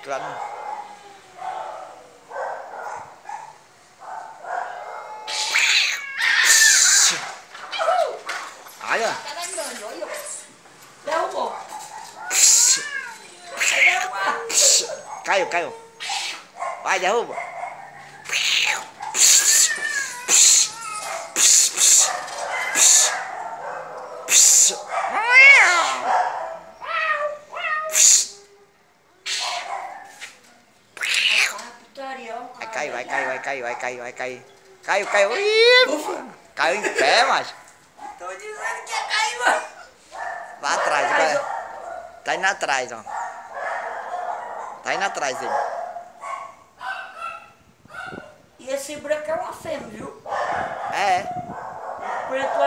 Claro. Olha. Tá lembrando, olha. Derrubou. Vai derrubar. Caiu, caiu. Vai, derruba. Vai cair, vai cair, vai cair, vai cair, vai cair. Caiu, caiu. Ih, caiu em pé, macho. Tô dizendo que ia cair, mano. Lá atrás, cara. Tá indo atrás, ó. Tá indo atrás dele. E esse branco é uma fêmea, viu? É. Preto